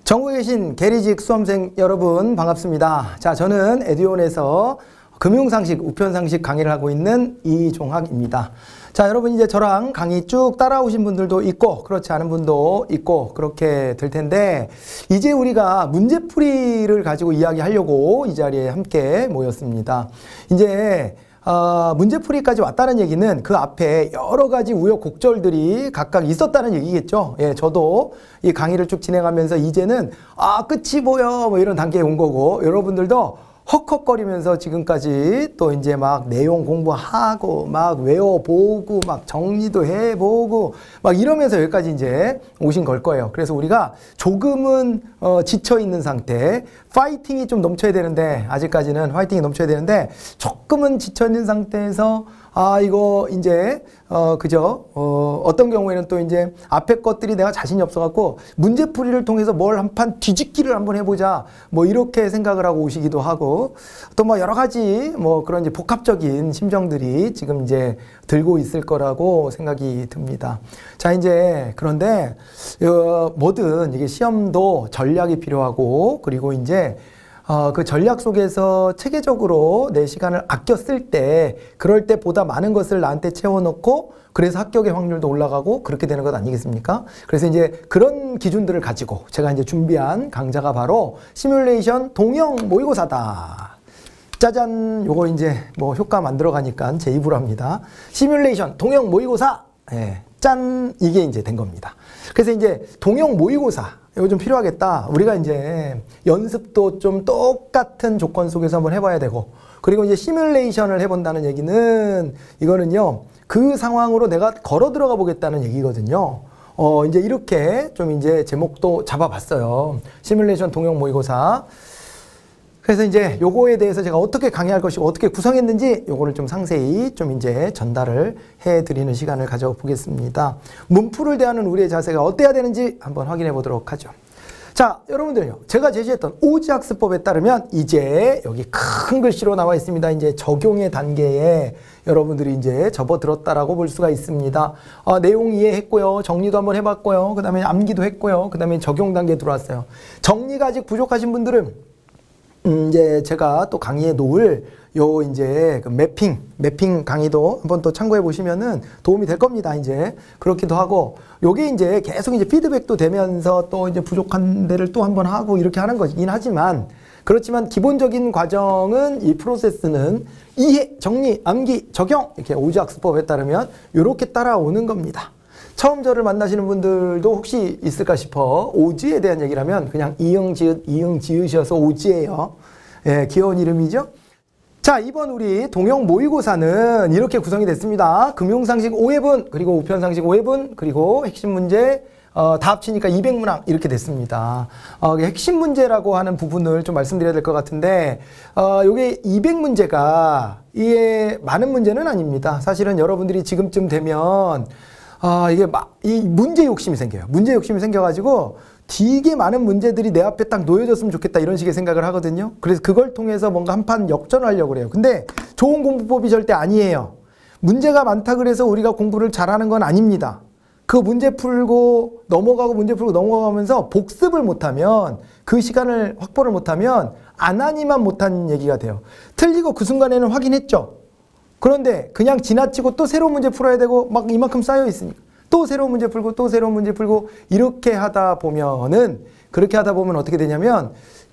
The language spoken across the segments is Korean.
전국에 계신 계리직 수험생 여러분 반갑습니다. 자, 저는 에듀온에서 금융상식, 우편상식 강의를 하고 있는 이종학입니다. 자, 여러분 이제 저랑 강의 쭉 따라오신 분들도 있고 그렇지 않은 분도 있고 그렇게 될 텐데, 이제 우리가 문제풀이를 가지고 이야기하려고 이 자리에 함께 모였습니다. 이제 문제풀이까지 왔다는 얘기는 그 앞에 여러 가지 우여곡절들이 각각 있었다는 얘기겠죠. 예, 저도 이 강의를 쭉 진행하면서 이제는 끝이 보여 뭐 이런 단계에 온 거고, 여러분들도 헉헉거리면서 지금까지 또 이제 막 내용 공부하고 막 외워보고 막 정리도 해보고 막 이러면서 여기까지 이제 오신 걸 거예요. 그래서 우리가 조금은 지쳐있는 상태, 파이팅이 좀 넘쳐야 되는데, 아직까지는 파이팅이 넘쳐야 되는데 조금은 지쳐있는 상태에서 이거 이제 어떤 경우에는 또 이제 앞에 것들이 내가 자신이 없어갖고 문제풀이를 통해서 뭘 한 판 뒤집기를 한번 해보자 뭐 이렇게 생각을 하고 오시기도 하고, 또 뭐 여러 가지 뭐 그런 이제 복합적인 심정들이 지금 이제 들고 있을 거라고 생각이 듭니다. 자, 이제 그런데 뭐든 이게 시험도 전략이 필요하고, 그리고 이제 그 전략 속에서 체계적으로 내 시간을 아껴 쓸 때, 그럴 때 보다 많은 것을 나한테 채워넣고 그래서 합격의 확률도 올라가고 그렇게 되는 것 아니겠습니까? 그래서 이제 그런 기준들을 가지고 제가 이제 준비한 강좌가 바로 시뮬레이션 동형 모의고사다. 짜잔! 요거 이제 뭐 효과 만들어 가니까 제 입으로 합니다. 시뮬레이션 동형 모의고사! 예, 짠! 이게 이제 된 겁니다. 그래서 이제 동형 모의고사, 이거 좀 필요하겠다. 우리가 이제 연습도 좀 똑같은 조건 속에서 한번 해봐야 되고, 그리고 이제 시뮬레이션을 해본다는 얘기는, 이거는요, 그 상황으로 내가 걸어 들어가 보겠다는 얘기거든요. 이제 이렇게 좀 이제 제목도 잡아봤어요. 시뮬레이션 동형 모의고사. 그래서 이제 요거에 대해서 제가 어떻게 강의할 것이고 어떻게 구성했는지 요거를 좀 상세히 좀 이제 전달을 해드리는 시간을 가져보겠습니다. 문풀을 대하는 우리의 자세가 어때야 되는지 한번 확인해 보도록 하죠. 자, 여러분들요, 제가 제시했던 오지학습법에 따르면 이제 여기 큰 글씨로 나와 있습니다. 이제 적용의 단계에 여러분들이 이제 접어들었다라고 볼 수가 있습니다. 내용 이해했고요. 정리도 한번 해봤고요. 그 다음에 암기도 했고요. 그 다음에 적용 단계에 들어왔어요. 정리가 아직 부족하신 분들은 이제 제가 또 강의에 놓을 요 이제 그 매핑 강의도 한번 또 참고해 보시면은 도움이 될 겁니다. 이제 그렇기도 하고, 요게 이제 계속 이제 피드백도 되면서 또 이제 부족한 데를 또 한번 하고 이렇게 하는 거긴 하지만, 그렇지만 기본적인 과정은, 이 프로세스는 이해, 정리, 암기, 적용, 이렇게 오지학습법에 따르면 이렇게 따라오는 겁니다. 처음 저를 만나시는 분들도 혹시 있을까 싶어 오지에 대한 얘기를 하면 그냥 이응 지읒이어서 오지예요. 예, 귀여운 이름이죠. 자, 이번 우리 동형 모의고사는 이렇게 구성이 됐습니다. 금융상식 5회분, 그리고 우편상식 5회분, 그리고 핵심 문제 다 합치니까 200문항 이렇게 됐습니다. 핵심 문제라고 하는 부분을 좀 말씀드려야 될 것 같은데, 요게 200문제가 이게 많은 문제는 아닙니다. 사실은 여러분들이 지금쯤 되면 이게 이 문제 욕심이 생겨요. 문제 욕심이 생겨가지고 되게 많은 문제들이 내 앞에 딱 놓여졌으면 좋겠다 이런 식의 생각을 하거든요. 그래서 그걸 통해서 뭔가 한 판 역전하려고 그래요. 근데 좋은 공부법이 절대 아니에요. 문제가 많다 그래서 우리가 공부를 잘하는 건 아닙니다. 그 문제 풀고 넘어가고 문제 풀고 넘어가면서 복습을 못하면, 그 시간을 확보를 못하면 안 하니만 못한 얘기가 돼요. 틀리고 그 순간에는 확인했죠. 그런데 그냥 지나치고 또 새로운 문제 풀어야 되고 막 이만큼 쌓여 있으니까 또 새로운 문제 풀고 또 새로운 문제 풀고 이렇게 하다 보면은, 그렇게 하다 보면 어떻게 되냐면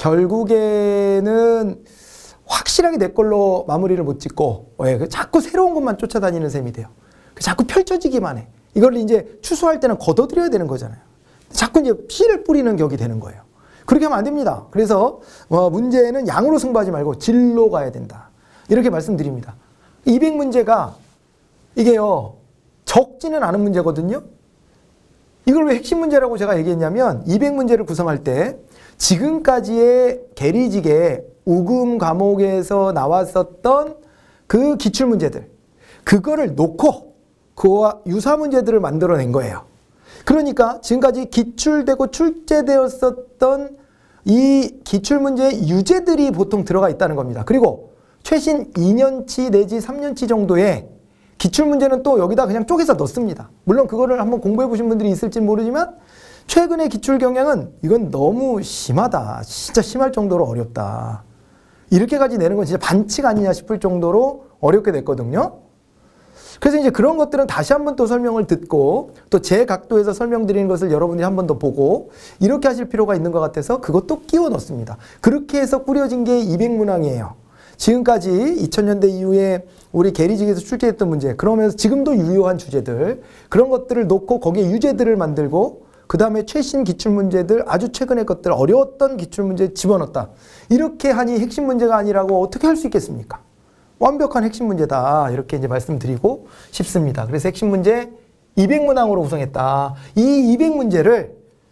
결국에는 확실하게 내 걸로 마무리를 못 짓고 자꾸 새로운 것만 쫓아다니는 셈이 돼요. 자꾸 펼쳐지기만 해. 이걸 이제 추수할 때는 걷어들여야 되는 거잖아요. 자꾸 이제 씨를 뿌리는 격이 되는 거예요. 그렇게 하면 안 됩니다. 그래서 문제는 양으로 승부하지 말고 질로 가야 된다. 이렇게 말씀드립니다. 200문제가 이게요, 적지는 않은 문제거든요. 이걸 왜 핵심 문제라고 제가 얘기했냐면, 200문제를 구성할 때 지금까지의 계리직의 우금 과목에서 나왔었던 그 기출문제들, 그거를 놓고 그와 유사 문제들을 만들어낸 거예요. 그러니까 지금까지 기출되고 출제되었었던 이 기출문제의 유제들이 보통 들어가 있다는 겁니다. 그리고 최신 2년치 내지 3년치 정도의 기출문제는 또 여기다 그냥 쪼개서 넣습니다. 물론 그거를 한번 공부해 보신 분들이 있을지 모르지만 최근의 기출 경향은 이건 너무 심하다. 진짜 심할 정도로 어렵다. 이렇게까지 내는 건 진짜 반칙 아니냐 싶을 정도로 어렵게 됐거든요. 그래서 이제 그런 것들은 다시 한번 또 설명을 듣고 또 제 각도에서 설명드리는 것을 여러분들이 한 번 더 보고 이렇게 하실 필요가 있는 것 같아서 그것도 끼워 넣습니다. 그렇게 해서 꾸려진 게 200문항이에요. 지금까지 2000년대 이후에 우리 계리직에서 출제했던 문제, 그러면서 지금도 유효한 주제들, 그런 것들을 놓고 거기에 유제들을 만들고 그 다음에 최신 기출문제들, 아주 최근의 것들, 어려웠던 기출문제 집어넣었다. 이렇게 하니 핵심 문제가 아니라고 어떻게 할 수 있겠습니까? 완벽한 핵심 문제다. 이렇게 이제 말씀드리고 싶습니다. 그래서 핵심 문제 200문항으로 구성했다. 이 200문제를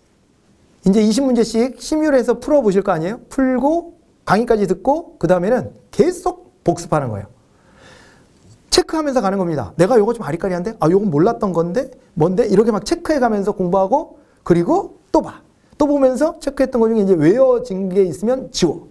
이제 20문제씩 시뮬해서 풀어보실 거 아니에요? 풀고 강의까지 듣고 그 다음에는 계속 복습하는 거예요. 체크하면서 가는 겁니다. 내가 요거 좀 아리까리한데? 아, 요건 몰랐던 건데? 뭔데? 이렇게 막 체크해가면서 공부하고 그리고 또 봐. 또 보면서 체크했던 것 중에 이제 외워진 게 있으면 지워.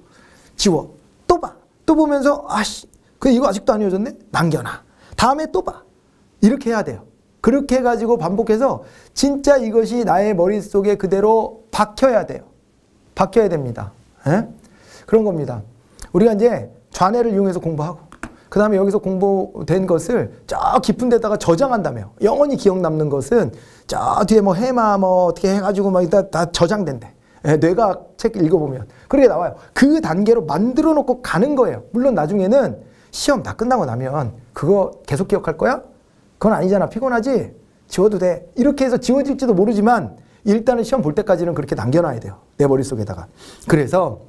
또 봐. 또 보면서 아씨, 이거 아직도 안 외워졌네? 남겨놔. 다음에 또 봐. 이렇게 해야 돼요. 그렇게 해가지고 반복해서 진짜 이것이 나의 머릿속에 그대로 박혀야 돼요. 박혀야 됩니다. 에? 그런 겁니다. 우리가 이제 좌뇌를 이용해서 공부하고 그 다음에 여기서 공부된 것을 저 깊은 데다가 저장한다며. 영원히 기억 남는 것은 저 뒤에 뭐 해마 뭐 어떻게 해가지고 막 다 저장된대. 예, 뇌가 책 읽어보면 그렇게 나와요. 그 단계로 만들어 놓고 가는 거예요. 물론 나중에는 시험 다 끝나고 나면 그거 계속 기억할 거야? 그건 아니잖아. 피곤하지? 지워도 돼. 이렇게 해서 지워질지도 모르지만 일단은 시험 볼 때까지는 그렇게 남겨놔야 돼요. 내 머릿속에다가. 그래서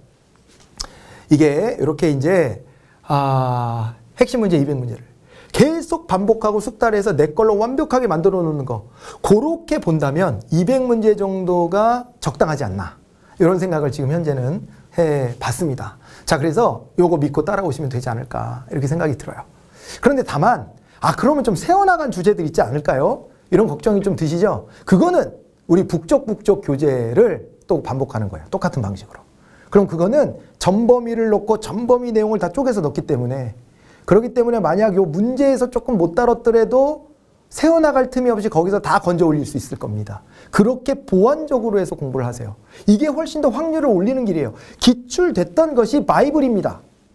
이게 이렇게 이제 핵심 문제 200문제를 계속 반복하고 숙달해서 내 걸로 완벽하게 만들어 놓는 거, 그렇게 본다면 200문제 정도가 적당하지 않나, 이런 생각을 지금 현재는 해봤습니다. 자, 그래서 요거 믿고 따라오시면 되지 않을까 이렇게 생각이 들어요. 그런데 다만 그러면 좀 새어나간 주제들 있지 않을까요? 이런 걱정이 좀 드시죠? 그거는 우리 북쪽 교재를 또 반복하는 거예요. 똑같은 방식으로. 그럼 그거는 전범위를 놓고 전범위 내용을 다 쪼개서 넣기 때문에, 그렇기 때문에 만약 요 문제에서 조금 못 다뤘더라도 새어나갈 틈이 없이 거기서 다 건져 올릴 수 있을 겁니다. 그렇게 보완적으로 해서 공부를 하세요. 이게 훨씬 더 확률을 올리는 길이에요. 기출됐던 것이 바이블입니다.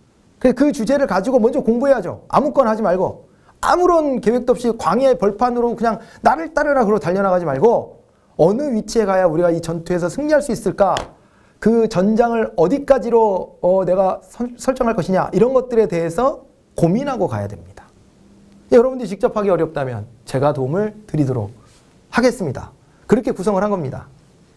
그 주제를 가지고 먼저 공부해야죠. 아무거나 하지 말고, 아무런 계획도 없이 광야의 벌판으로 그냥 나를 따르라 그러고 달려나가지 말고, 어느 위치에 가야 우리가 이 전투에서 승리할 수 있을까? 그 전장을 어디까지로 내가 설정할 것이냐, 이런 것들에 대해서 고민하고 가야 됩니다. 여러분들이 직접 하기 어렵다면 제가 도움을 드리도록 하겠습니다. 그렇게 구성을 한 겁니다.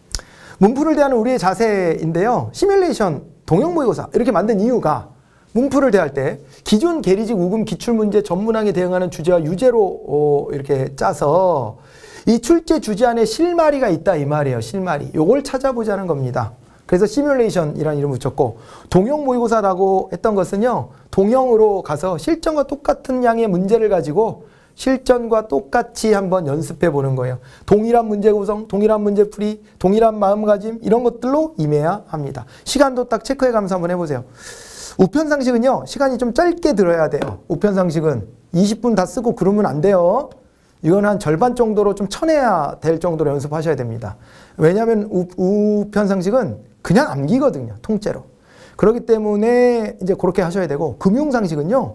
문풀을 대하는 우리의 자세인데요. 시뮬레이션, 동형 모의고사 이렇게 만든 이유가, 문풀을 대할 때 기존 계리직 우금 기출문제 전문항에 대응하는 주제와 유제로 이렇게 짜서 이 출제 주제 안에 실마리가 있다, 이 말이에요. 실마리. 요걸 찾아보자는 겁니다. 그래서 시뮬레이션이라는 이름을 붙였고, 동형 모의고사라고 했던 것은요, 동형으로 가서 실전과 똑같은 양의 문제를 가지고 실전과 똑같이 한번 연습해 보는 거예요. 동일한 문제 구성, 동일한 문제 풀이, 동일한 마음가짐, 이런 것들로 임해야 합니다. 시간도 딱 체크해 가면서 한번 해보세요. 우편상식은요, 시간이 좀 짧게 들어야 돼요. 우편상식은 20분 다 쓰고 그러면 안 돼요. 이건 한 절반 정도로 좀 쳐내야 될 정도로 연습하셔야 됩니다. 왜냐하면 우편상식은 그냥 암기거든요. 통째로. 그렇기 때문에 이제 그렇게 하셔야 되고, 금융상식은요,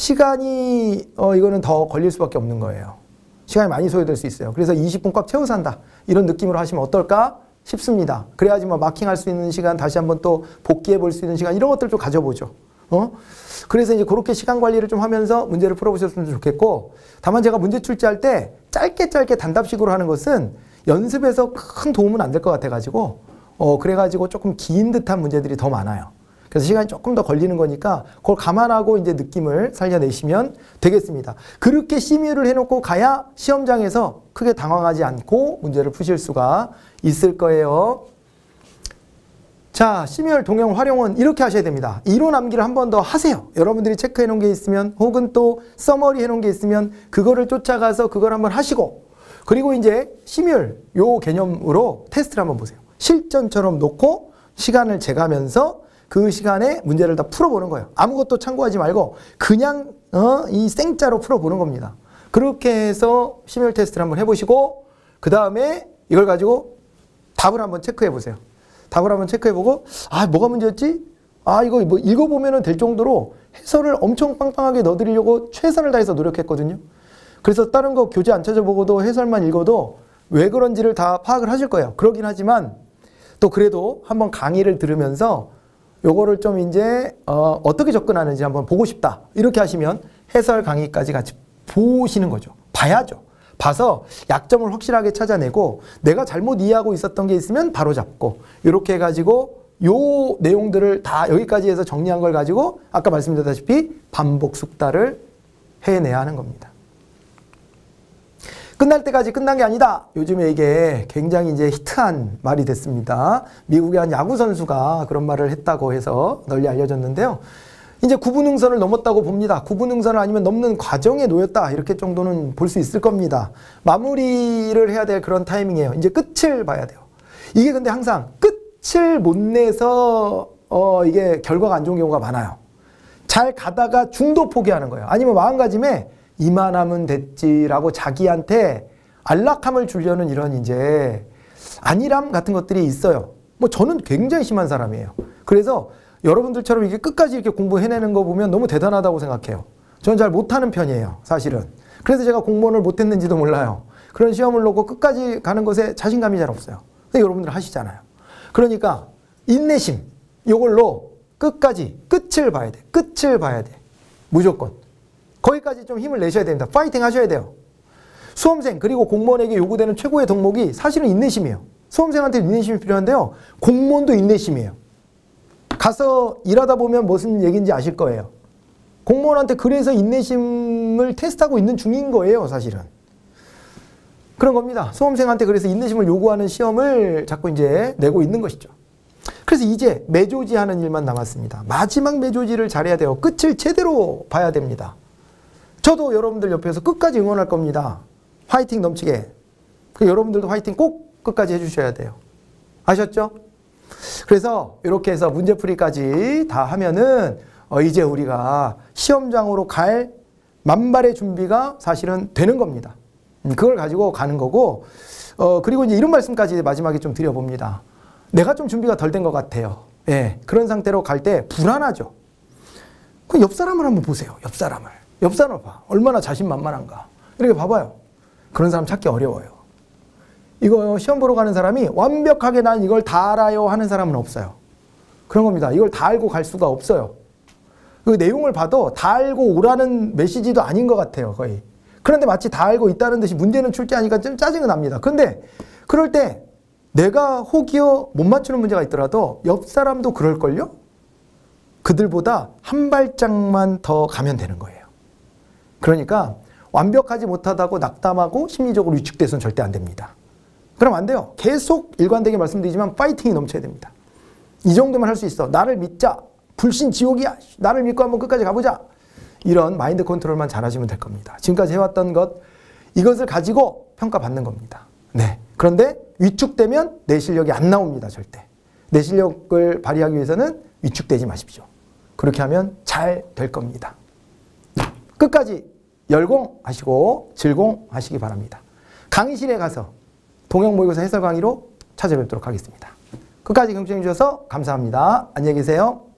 시간이 이거는 더 걸릴 수밖에 없는 거예요. 시간이 많이 소요될 수 있어요. 그래서 20분 꽉 채워서 한다, 이런 느낌으로 하시면 어떨까 싶습니다. 그래야지 뭐 마킹할 수 있는 시간, 다시 한번 또 복기해 볼 수 있는 시간, 이런 것들 좀 가져보죠. 그래서 이제 그렇게 시간 관리를 좀 하면서 문제를 풀어보셨으면 좋겠고, 다만 제가 문제 출제할 때 짧게 단답식으로 하는 것은 연습에서 큰 도움은 안 될 것 같아가지고, 그래가지고 조금 긴 듯한 문제들이 더 많아요. 그래서 시간이 조금 더 걸리는 거니까 그걸 감안하고 이제 느낌을 살려내시면 되겠습니다. 그렇게 시뮬을 해놓고 가야 시험장에서 크게 당황하지 않고 문제를 푸실 수가 있을 거예요. 자, 시뮬 동형 활용은 이렇게 하셔야 됩니다. 이론 암기를 한 번 더 하세요. 여러분들이 체크해 놓은 게 있으면, 혹은 또 서머리 해 놓은 게 있으면 그거를 쫓아가서 그걸 한번 하시고, 그리고 이제 시뮬 요 개념으로 테스트를 한번 보세요. 실전처럼 놓고 시간을 재가면서 그 시간에 문제를 다 풀어보는 거예요. 아무것도 참고하지 말고 그냥 이 생짜로 풀어보는 겁니다. 그렇게 해서 시뮬 테스트를 한번 해보시고, 그 다음에 이걸 가지고 답을 한번 체크해 보세요. 답을 한번 체크해 보고 아 뭐가 문제였지? 아 이거 뭐 읽어보면 될 정도로 해설을 엄청 빵빵하게 넣어드리려고 최선을 다해서 노력했거든요. 그래서 다른 거 교재 안 찾아보고도 해설만 읽어도 왜 그런지를 다 파악을 하실 거예요. 그러긴 하지만 또 그래도 한번 강의를 들으면서 요거를 좀 이제 어떻게 접근하는지 한번 보고 싶다. 이렇게 하시면 해설 강의까지 같이 보시는 거죠. 봐야죠. 봐서 약점을 확실하게 찾아내고 내가 잘못 이해하고 있었던 게 있으면 바로 잡고 이렇게 해가지고 요 내용들을 다 여기까지 해서 정리한 걸 가지고 아까 말씀드렸다시피 반복 숙달을 해내야 하는 겁니다. 끝날 때까지 끝난 게 아니다. 요즘에 이게 굉장히 이제 히트한 말이 됐습니다. 미국의 한 야구 선수가 그런 말을 했다고 해서 널리 알려졌는데요. 이제 구분응선을 넘었다고 봅니다. 구분응선을 아니면 넘는 과정에 놓였다. 이렇게 정도는 볼 수 있을 겁니다. 마무리를 해야 될 그런 타이밍이에요. 이제 끝을 봐야 돼요. 이게 근데 항상 끝을 못 내서 이게 결과가 안 좋은 경우가 많아요. 잘 가다가 중도 포기하는 거예요. 아니면 마음가짐에 이만하면 됐지라고 자기한테 안락함을 주려는 이런 이제 안일함 같은 것들이 있어요. 뭐 저는 굉장히 심한 사람이에요. 그래서 여러분들처럼 이게 끝까지 이렇게 공부해내는 거 보면 너무 대단하다고 생각해요. 저는 잘 못하는 편이에요, 사실은. 그래서 제가 공무원을 못했는지도 몰라요. 그런 시험을 놓고 끝까지 가는 것에 자신감이 잘 없어요. 근데 여러분들 하시잖아요. 그러니까 인내심, 이걸로 끝까지 끝을 봐야 돼. 끝을 봐야 돼. 무조건. 거기까지 좀 힘을 내셔야 됩니다. 파이팅 하셔야 돼요. 수험생 그리고 공무원에게 요구되는 최고의 덕목이 사실은 인내심이에요. 수험생한테 인내심이 필요한데요. 공무원도 인내심이에요. 가서 일하다 보면 무슨 얘기인지 아실 거예요. 공무원한테 그래서 인내심을 테스트하고 있는 중인 거예요, 사실은. 그런 겁니다. 수험생한테 그래서 인내심을 요구하는 시험을 자꾸 이제 내고 있는 것이죠. 그래서 이제 매조지하는 일만 남았습니다. 마지막 매조지를 잘해야 돼요. 끝을 제대로 봐야 됩니다. 저도 여러분들 옆에서 끝까지 응원할 겁니다. 화이팅 넘치게. 여러분들도 화이팅 꼭 끝까지 해주셔야 돼요. 아셨죠? 그래서 이렇게 해서 문제풀이까지 다 하면은 이제 우리가 시험장으로 갈 만발의 준비가 사실은 되는 겁니다. 그걸 가지고 가는 거고 그리고 이제 이런 말씀까지 마지막에 좀 드려봅니다. 내가 좀 준비가 덜 된 것 같아요. 예, 그런 상태로 갈 때 불안하죠. 그 옆 사람을 한번 보세요. 옆 사람을. 옆 사람을 봐. 얼마나 자신만만한가. 이렇게 봐봐요. 그런 사람 찾기 어려워요. 이거 시험 보러 가는 사람이 완벽하게 난 이걸 다 알아요 하는 사람은 없어요. 그런 겁니다. 이걸 다 알고 갈 수가 없어요. 그 내용을 봐도 다 알고 오라는 메시지도 아닌 것 같아요, 거의. 그런데 마치 다 알고 있다는 듯이 문제는 출제하니까 좀 짜증은 납니다. 그런데 그럴 때 내가 혹여 못 맞추는 문제가 있더라도 옆 사람도 그럴걸요? 그들보다 한 발짝만 더 가면 되는 거예요. 그러니까 완벽하지 못하다고 낙담하고 심리적으로 위축돼서는 절대 안 됩니다. 그럼 안 돼요. 계속 일관되게 말씀드리지만 파이팅이 넘쳐야 됩니다. 이 정도만 할 수 있어. 나를 믿자. 불신 지옥이야. 나를 믿고 한번 끝까지 가보자. 이런 마인드 컨트롤만 잘하시면 될 겁니다. 지금까지 해왔던 이것을 가지고 평가받는 겁니다. 네. 그런데 위축되면 내 실력이 안 나옵니다. 절대. 내 실력을 발휘하기 위해서는 위축되지 마십시오. 그렇게 하면 잘 될 겁니다. 끝까지 열공하시고 즐공하시기 바랍니다. 강의실에 가서 동영 모의고사 해설 강의로 찾아뵙도록 하겠습니다. 끝까지 경청해 주셔서 감사합니다. 안녕히 계세요.